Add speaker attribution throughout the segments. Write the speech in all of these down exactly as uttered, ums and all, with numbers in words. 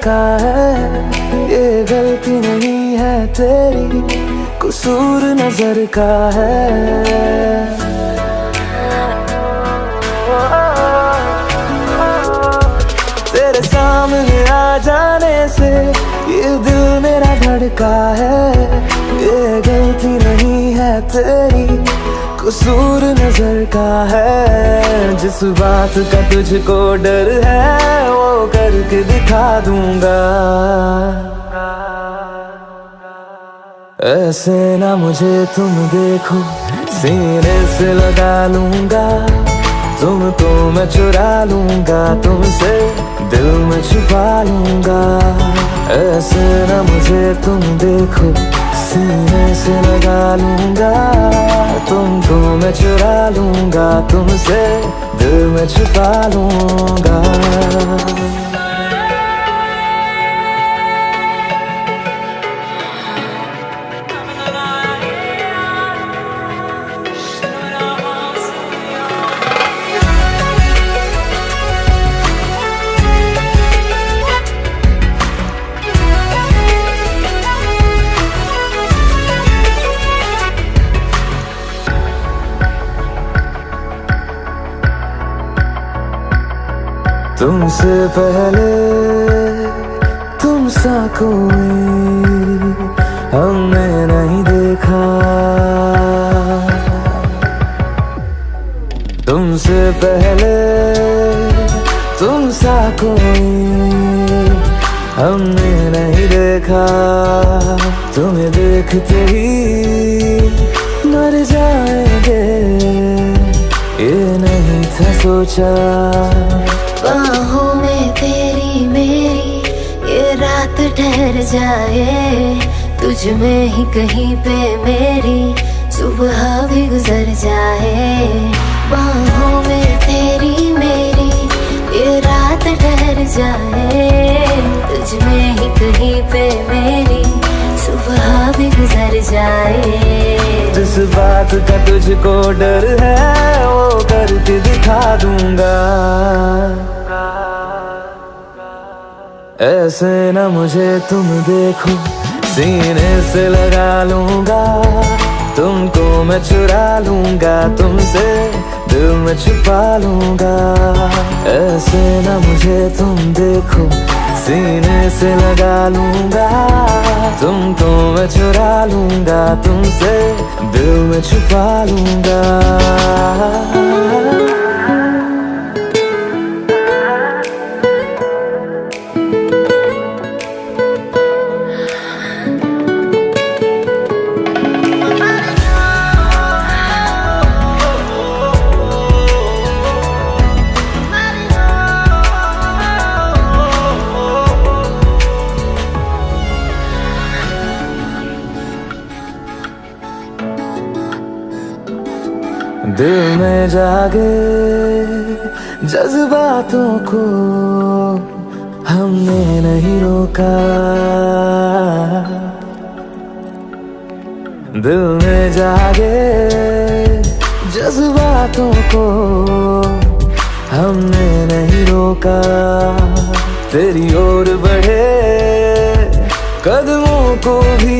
Speaker 1: का है, ये गलती नहीं है तेरी, कसूर नजर का है। तेरे सामने आ जाने से ये दिल मेरा धड़का है, ये गलती नहीं है तेरी, कसूर नजर का है। जिस बात का तुझको डर है वो करके दिखा दूंगा। ऐसे ना मुझे तुम देखो, सीने से लगा लूंगा, तुमको मैं चुरा लूंगा, तुमसे दिल में छुपा लूंगा। ऐसे ना मुझे तुम देखो, सीने से लगा लूंगा, तुमको मैं चुरा लूंगा, तुमसे दिल में छुपा लूंगा। तुमसे पहले तुम सा कोई हमने नहीं देखा, तुमसे पहले तुम सा कोई हमने नहीं देखा। तुम्हें देखते ही मर जाएंगे, ये नहीं था सोचा।
Speaker 2: बाहों में तेरी मेरी ये रात ठहर जाए, तुझ में ही कहीं पे मेरी सुबह भी गुजर जाए। बाहों में तेरी मेरी ये रात ठहर जाए, तुझ में ही कहीं पे मेरी सुबह भी गुजर जाए।
Speaker 1: जिस बात का तुझको डर है वो करके दिखा दूंगा। ऐसे ना मुझे तुम देखो, सीने से लगा लूंगा, तुमको मैं चुरा लूंगा, तुमसे दिल में छुपा लूंगा। ऐसे ना मुझे तुम देखो, सीने से लगा लूंगा, तुमको मैं चुरा लूंगा, तुमसे दिल में छुपा लूंगा। दिल में जागे जज्बातों को हमने नहीं रोका, दिल में जागे जज्बातों को हमने नहीं रोका। तेरी ओर बढ़े कदमों को भी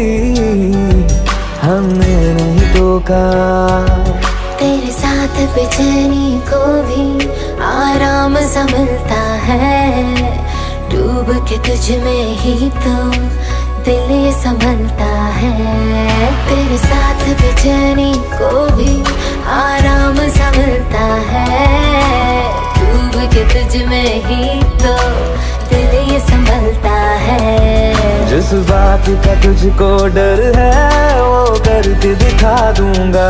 Speaker 1: हमने नहीं टोका।
Speaker 2: तेरे साथ बेचैनी को भी आराम सा मिलता है, डूब के तुझ में ही तो दिल ये संभलता है। तेरे साथ बेचैनी को भी आराम सा मिलता है, डूब के तुझ में ही तो दिल ये संभलता है।
Speaker 1: जिस बात का तुझको डर है वो करके दिखा दूंगा।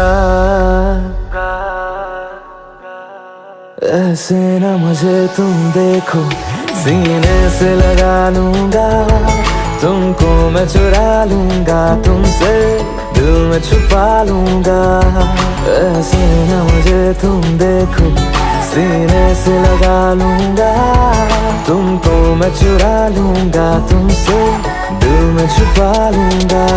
Speaker 1: ऐसे ना मुझे तुम देखो, सीने से लगा लूंगा, तुमको मैं चुरा लूंगा, तुमसे दिल में छुपा लूंगा। ऐसे ना मुझे तुम देखो, सीने से लगा लूंगा, तुमको मैं चुरा लूंगा, तुमसे दिल में छुपा लूंगा,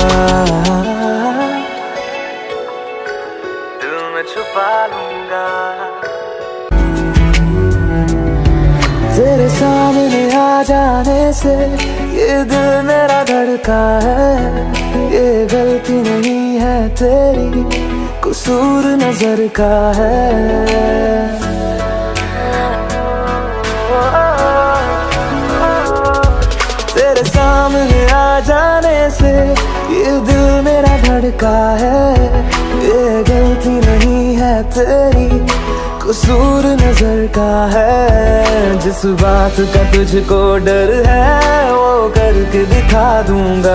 Speaker 1: दिल में छुपा लूंगा। तेरे सामने आ जाने से ये दिल मेरा धड़का है। ये गलती नहीं है तेरी, कसूर नजर का है। तेरे सामने आ जाने से ये दिल मेरा धड़का है। ये गलती नहीं है तेरी, कसूर नजर का है। जिस बात का तुझको डर है वो करके दिखा दूंगा।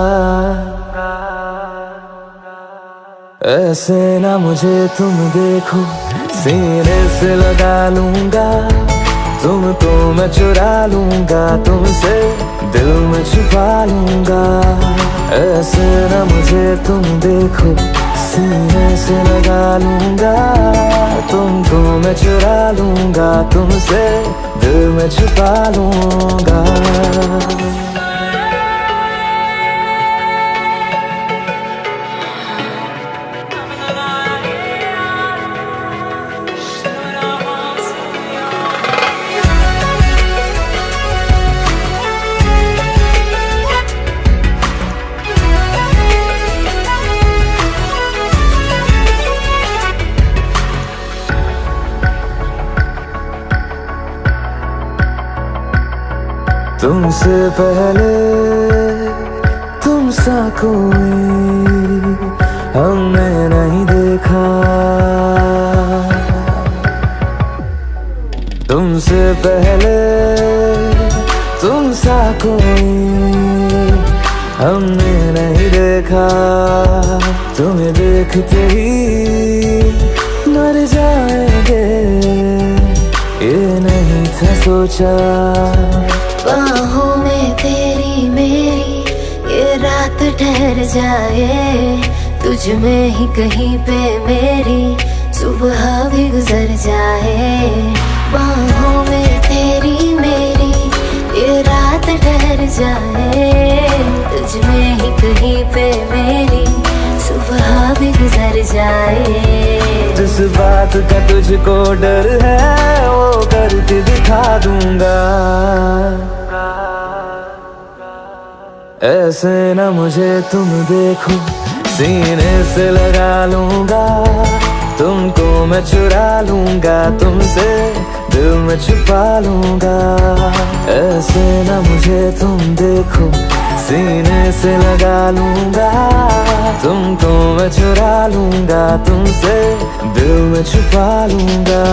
Speaker 1: ऐसे ना मुझे तुम देखो, सीने से लगा लूंगा। तुमको मैं चुरा लूंगा, तुमसे दिल में छुपा लूंगा। ऐसे ना मुझे तुम देखो, सीने से लगा लूंगा। तुमको मैं चुरा लूंगा, तुमसे दिल में छुपा लूंगा। तुमसे पहले तुम सा कोई हमने नहीं देखा। तुमसे पहले तुम सा कोई हमने नहीं देखा। तुम्हें देखते ही मर जाएंगे, ये नहीं था सोचा।
Speaker 2: बाहों में तेरी मेरी ये रात ठहर जाए। तुझ में ही कहीं पे मेरी सुबह भी गुजर जाए। बाहों में तेरी मेरी ये रात ठहर जाए। तुझ में ही कहीं पे मेरी सुबह भी गुजर जाए।
Speaker 1: जिस बात का तुझको डर है वो करके दिखा दूंगा। ऐसे ना मुझे तुम देखो, सीने से लगा लूंगा। तुमको मैं चुरा लूंगा, तुमसे दिल में छुपा लूंगा। ऐसे ना मुझे तुम देखो, सीने से लगा लूंगा। तुमको मैं चुरा लूंगा, तुमसे दिल में छुपा लूंगा।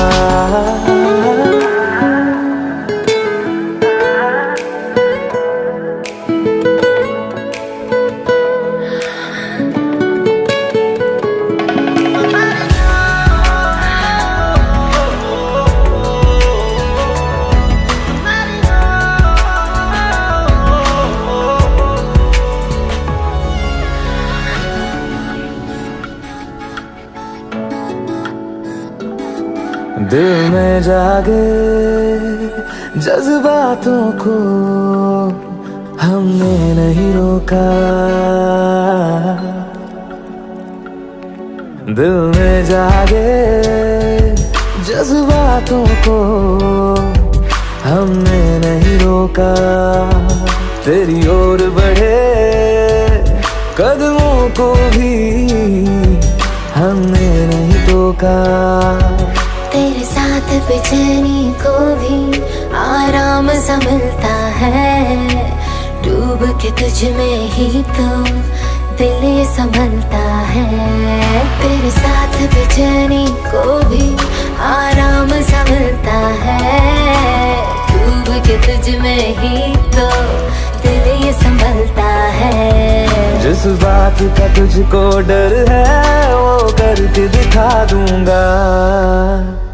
Speaker 1: दिल में जागे जज्बातों को हमने नहीं रोका। दिल में जागे जज्बातों को हमने नहीं रोका। तेरी ओर बढ़े कदमों को भी हमने नहीं टोका।
Speaker 2: तेरे साथ बेचैनी को भी आराम सा मिलता है। डूब के तुझ में ही तो दिल ये संभलता है। तेरे साथ बेचैनी को भी आराम सा मिलता है। डूब के तुझ में ही तो दिल ये संभलता है।
Speaker 1: जिस बात का तुझको डर है वो करके दिखा दूंगा।